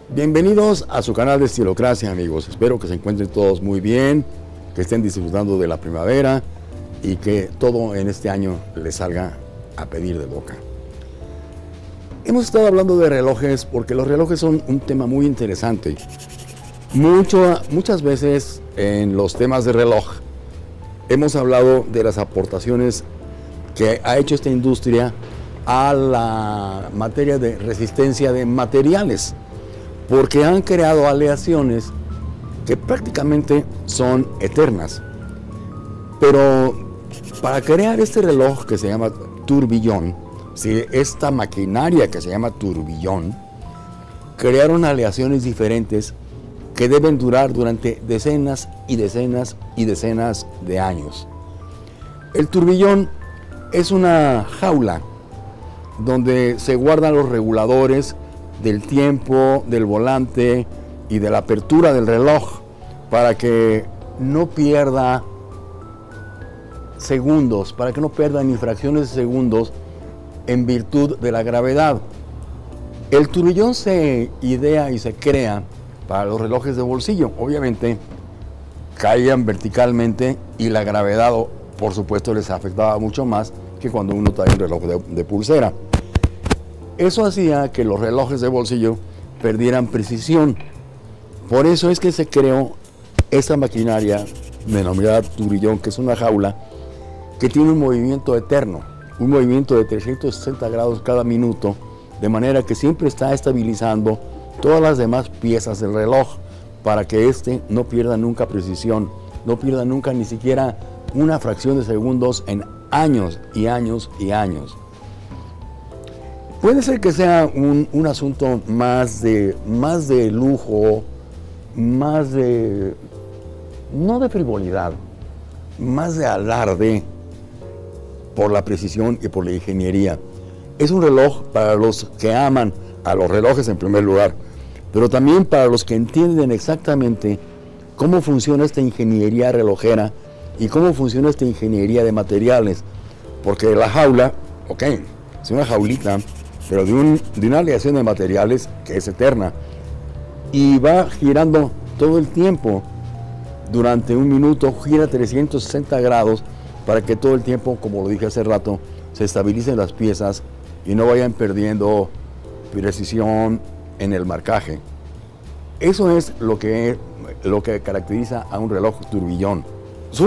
Bienvenidos a su canal de Estilocracia, amigos. Espero que se encuentren todos muy bien, que estén disfrutando de la primavera y que todo en este año les salga a pedir de boca. Hemos estado hablando de relojes porque los relojes son un tema muy interesante. Muchas veces en los temas de reloj hemos hablado de las aportaciones que ha hecho esta industria a la materia de resistencia de materiales, porque han creado aleaciones que prácticamente son eternas. Pero para crear este reloj que se llama turbillón, esta maquinaria que se llama turbillón, crearon aleaciones diferentes que deben durar durante decenas y decenas y decenas de años. El turbillón es una jaula donde se guardan los reguladores del tiempo, del volante y de la apertura del reloj para que no pierda segundos, para que no pierda ni fracciones de segundos en virtud de la gravedad. El turbillón se idea y se crea para los relojes de bolsillo. Obviamente caían verticalmente y la gravedad, por supuesto, les afectaba mucho más que cuando uno trae un reloj de pulsera. Eso hacía que los relojes de bolsillo perdieran precisión. Por eso es que se creó esta maquinaria denominada turbillón, que es una jaula que tiene un movimiento eterno, un movimiento de 360 grados cada minuto, de manera que siempre está estabilizando todas las demás piezas del reloj para que éste no pierda nunca precisión, no pierda nunca ni siquiera una fracción de segundos en años y años y años. Puede ser que sea un asunto más de lujo, no de frivolidad, más de alarde por la precisión y por la ingeniería. Es un reloj para los que aman a los relojes en primer lugar, pero también para los que entienden exactamente cómo funciona esta ingeniería relojera y cómo funciona esta ingeniería de materiales, porque la jaula, ok, es una jaulita, pero de una aleación de materiales que es eterna y va girando todo el tiempo. Durante un minuto gira 360 grados para que todo el tiempo, como lo dije hace rato, se estabilicen las piezas y no vayan perdiendo precisión en el marcaje. Eso es lo que caracteriza a un reloj turbillón. Su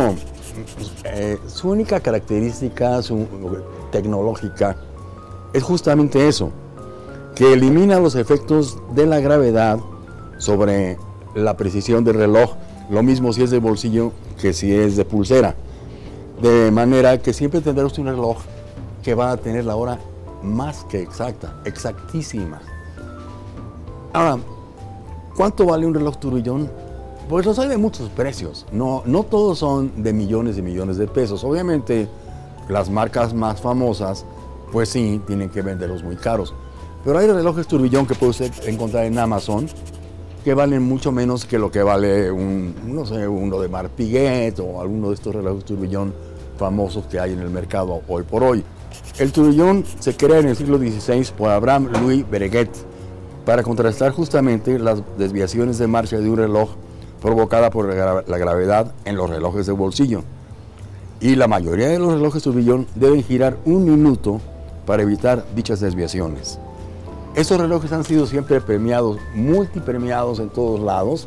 única característica tecnológica es justamente eso, que elimina los efectos de la gravedad sobre la precisión del reloj, lo mismo si es de bolsillo que si es de pulsera, de manera que siempre tendrá usted un reloj que va a tener la hora más que exacta, exactísima. Ahora, ¿cuánto vale un reloj turbillón? Pues los hay de muchos precios, no todos son de millones y millones de pesos. Obviamente las marcas más famosas pues sí, tienen que venderlos muy caros. Pero hay relojes turbillón que puede usted encontrar en Amazon que valen mucho menos que lo que vale uno de Marc Piguet o alguno de estos relojes turbillón famosos que hay en el mercado hoy por hoy. El turbillón se crea en el siglo XVI por Abraham Louis Breguet para contrastar justamente las desviaciones de marcha de un reloj provocada por la gravedad en los relojes de bolsillo. Y la mayoría de los relojes turbillón deben girar un minuto para evitar dichas desviaciones. Estos relojes han sido siempre premiados, multipremiados en todos lados,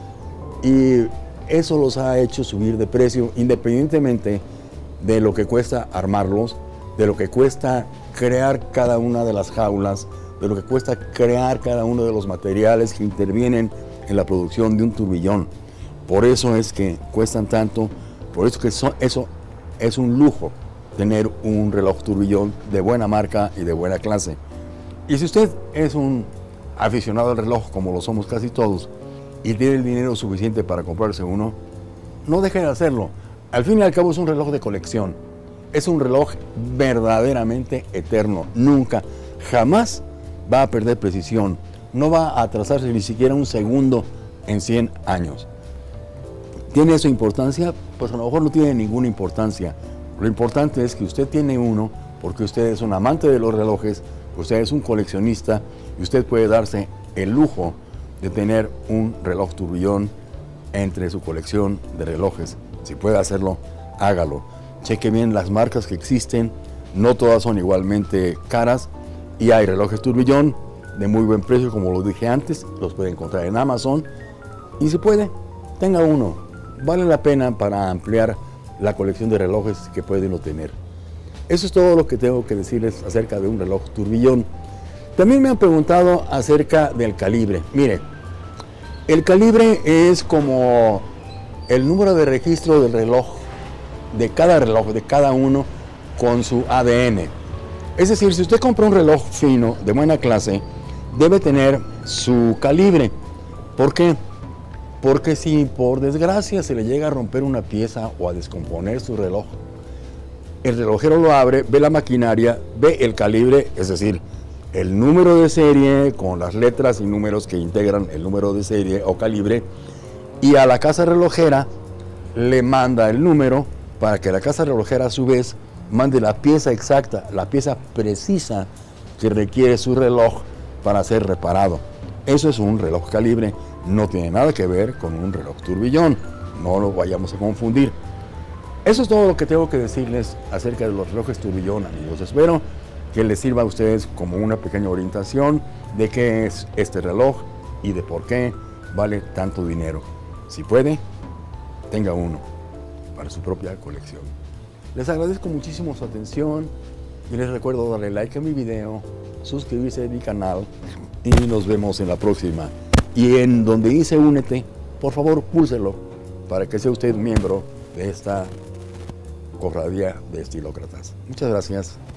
y eso los ha hecho subir de precio independientemente de lo que cuesta armarlos, de lo que cuesta crear cada una de las jaulas, de lo que cuesta crear cada uno de los materiales que intervienen en la producción de un turbillón. Por eso es que cuestan tanto, por eso que eso es un lujo, tener un reloj turbillón de buena marca y de buena clase. Y si usted es un aficionado al reloj, como lo somos casi todos, y tiene el dinero suficiente para comprarse uno, no deje de hacerlo. Al fin y al cabo es un reloj de colección. Es un reloj verdaderamente eterno. Nunca, jamás va a perder precisión. No va a atrasarse ni siquiera un segundo en 100 años. ¿Tiene su importancia? Pues a lo mejor no tiene ninguna importancia. Lo importante es que usted tiene uno porque usted es un amante de los relojes, usted es un coleccionista y usted puede darse el lujo de tener un reloj tourbillon entre su colección de relojes. Si puede hacerlo, hágalo. Cheque bien las marcas que existen, no todas son igualmente caras y hay relojes tourbillon de muy buen precio, como lo dije antes, los puede encontrar en Amazon y si puede, tenga uno. Vale la pena para ampliar la colección de relojes que pueden obtener. Eso es todo lo que tengo que decirles acerca de un reloj tourbillon. También me han preguntado acerca del calibre. Mire, el calibre es como el número de registro del reloj, de cada uno con su ADN. Es decir, si usted compra un reloj fino, de buena clase, debe tener su calibre. ¿Por qué? Porque si por desgracia se le llega a romper una pieza o a descomponer su reloj, el relojero lo abre, ve la maquinaria, ve el calibre, es decir, el número de serie con las letras y números que integran el número de serie o calibre, y a la casa relojera le manda el número para que la casa relojera a su vez mande la pieza exacta, la pieza precisa que requiere su reloj para ser reparado. Eso es un reloj calibre, no tiene nada que ver con un reloj tourbillon, no lo vayamos a confundir. Eso es todo lo que tengo que decirles acerca de los relojes tourbillon, amigos. Espero que les sirva a ustedes como una pequeña orientación de qué es este reloj y de por qué vale tanto dinero. Si puede, tenga uno para su propia colección. Les agradezco muchísimo su atención y les recuerdo darle like a mi video, suscribirse a mi canal y nos vemos en la próxima. Y en donde dice únete, por favor púlselo para que sea usted miembro de esta cofradía de estilócratas. Muchas gracias.